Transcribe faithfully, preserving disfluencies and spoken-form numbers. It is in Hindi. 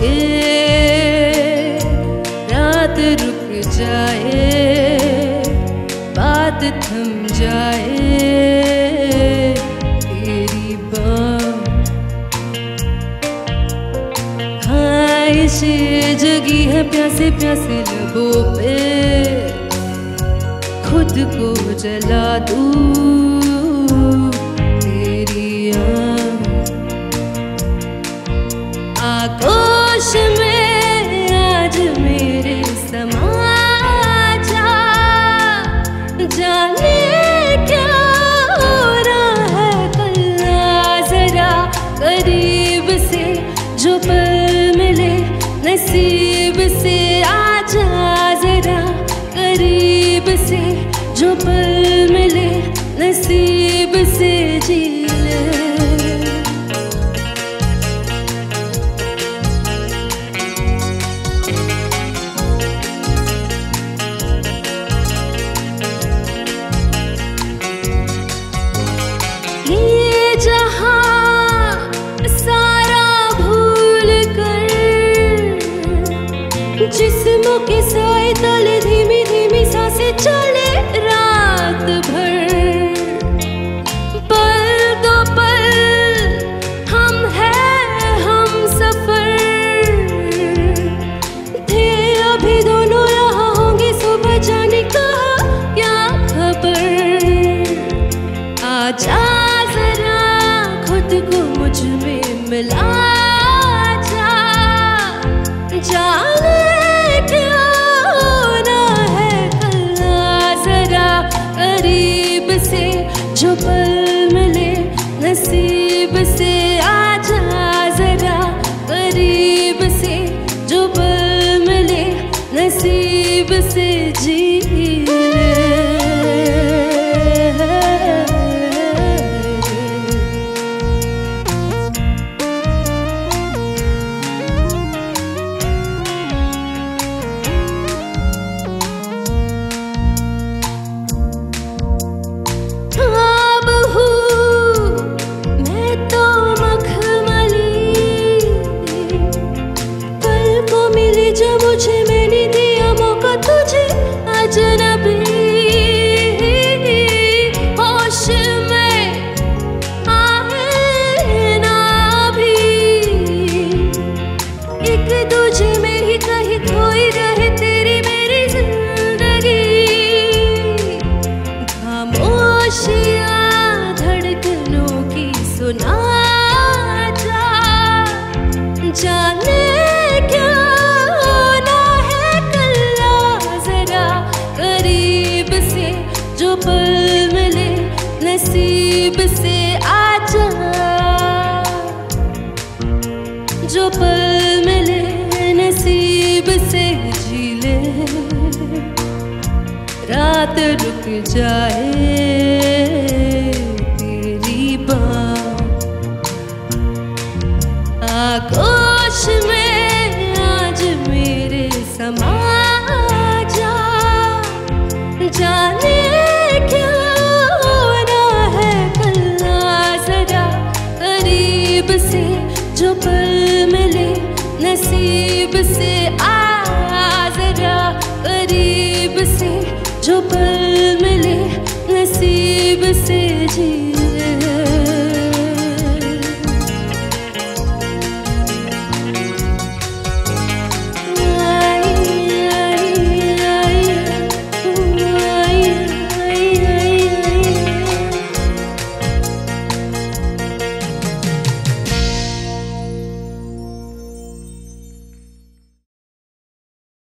के रात रुक जाए, बात थम जाए तेरी बात। ख्वाहिश जगी है प्यासे प्यासे लबों पे, खुद को जला दूं तेरी आगोश में आज मेरे समा जा। जाने क्या हो रहा है कल, जरा करीब से जो पल मिले नसीब से, आजा जरा करीब से जो पल मिले नसीब से, जी ले। ये जहां सारा भूल कर जिस्म के साए तले धीमी धीमी सांसें चले रात भर। पल दो पल हम हैं हम सफर, थे अभी दोनों यहाँ होंगे सुबह जाने का क्या खबर। आजा जरा खुद को मुझ में मिला जा, जाने क्या होना है कल, जरा करीब से जो पल मिले नसीब से, आजा जरा करीब से जो पल मिले नसीब से, जी ले। जब मुझे मैंने दिया मौका तुझे अजनबी, होश में आए ना भी, एक दूजे में ही कहीं खोई रहे तेरी मेरी जिंदगी। खामोशियां धड़कनों की सुना जा, जाने क्या जो पल मिले नसीब से, आजा जो पल मिले नसीब से, जी ले। रात रुक जाए तेरी बात, आगोश में आज मेरे समा जा। जाने क्या होना है कल, जरा करीब से जो पल मिले नसीब से, आ जरा करीब से जो पल मिले नसीब से, जी।